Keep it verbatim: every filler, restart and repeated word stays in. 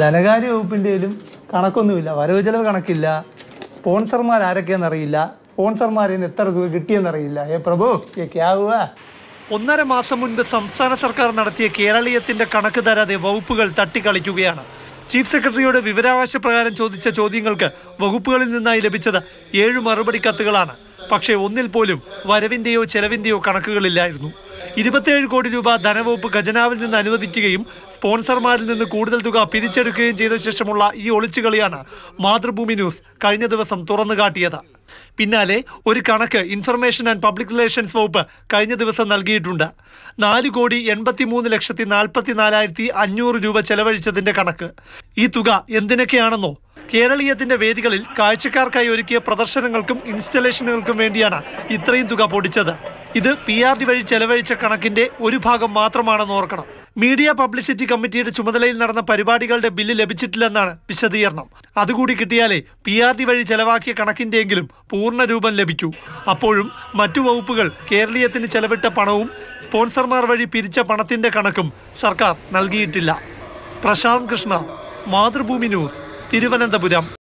ധനകാര്യ വകുപ്പിൻ്റെയിലും കണക്കൊന്നുമില്ല, വരവ് ചെലവ് കണക്കില്ല, സ്പോൺസർമാർ ആരൊക്കെയെന്നറിയില്ല, സ്പോൺസർമാരിൽ നിന്ന് എത്ര തുക കിട്ടിയെന്നറിയില്ല. ഏ പ്രഭു ഏ ക്യാവുക. ഒന്നര മാസം മുൻപ് സംസ്ഥാന സർക്കാർ നടത്തിയ കേരളീയത്തിന്റെ കണക്ക് തരാതെ വകുപ്പുകൾ തട്ടിക്കളിക്കുകയാണ്. ചീഫ് സെക്രട്ടറിയോട് വിവരാവകാശ പ്രകാരം ചോദിച്ച ചോദ്യങ്ങൾക്ക് വകുപ്പുകളിൽ നിന്നായി ലഭിച്ചത് ഏഴ് മറുപടി കത്തുകളാണ്. പക്ഷേ ഒന്നിൽ പോലും വരവിന്റെയോ ചെലവിന്റെയോ കണക്കുകളില്ലായിരുന്നു. ഇരുപത്തിയേഴ് കോടി രൂപ ധനവകുപ്പ് ഖജനാവിൽ നിന്ന് അനുവദിക്കുകയും സ്പോൺസർമാരിൽ നിന്ന് കൂടുതൽ തുക പിരിച്ചെടുക്കുകയും ചെയ്ത ശേഷമുള്ള ഈ ഒളിച്ചുകളിയാണ് മാതൃഭൂമി ന്യൂസ് കഴിഞ്ഞ ദിവസം തുറന്നു കാട്ടിയത്. പിന്നാലെ ഒരു കണക്ക് ഇൻഫർമേഷൻ ആൻഡ് പബ്ലിക് റിലേഷൻസ് വകുപ്പ് കഴിഞ്ഞ ദിവസം നൽകിയിട്ടുണ്ട്. നാല് കോടി എൺപത്തി മൂന്ന് ലക്ഷത്തി നാൽപ്പത്തി നാലായിരത്തി അഞ്ഞൂറ് രൂപ ചെലവഴിച്ചതിന്റെ കണക്ക്. ഈ തുക എന്തിനൊക്കെയാണെന്നോ? കേരളീയത്തിന്റെ വേദികളിൽ കാഴ്ചക്കാർക്കായി ഒരുക്കിയ പ്രദർശനങ്ങൾക്കും ഇൻസ്റ്റലേഷനുകൾക്കും വേണ്ടിയാണ് ഇത്രയും തുക പൊടിച്ചത്. ഇത് പി ആർ ഡി വഴി ചെലവഴിച്ച കണക്കിന്റെ ഒരു ഭാഗം മാത്രമാണെന്ന് ഓർക്കണം. മീഡിയ പബ്ലിസിറ്റി കമ്മിറ്റിയുടെ ചുമതലയിൽ നടന്ന പരിപാടികളുടെ ബില്ല് ലഭിച്ചിട്ടില്ലെന്നാണ് വിശദീകരണം. അതുകൂടി കിട്ടിയാലേ പി ആർ ഡി വഴി ചെലവാക്കിയ കണക്കിന്റെയെങ്കിലും പൂർണ്ണ രൂപം ലഭിക്കൂ. അപ്പോഴും മറ്റു വകുപ്പുകൾ കേരളീയത്തിന് ചെലവിട്ട പണവും സ്പോൺസർമാർ വഴി പിരിച്ച പണത്തിന്റെ കണക്കും സർക്കാർ നൽകിയിട്ടില്ല. പ്രശാന്ത് കൃഷ്ണ, മാതൃഭൂമി ന്യൂസ്, തിരുവനന്തപുരം.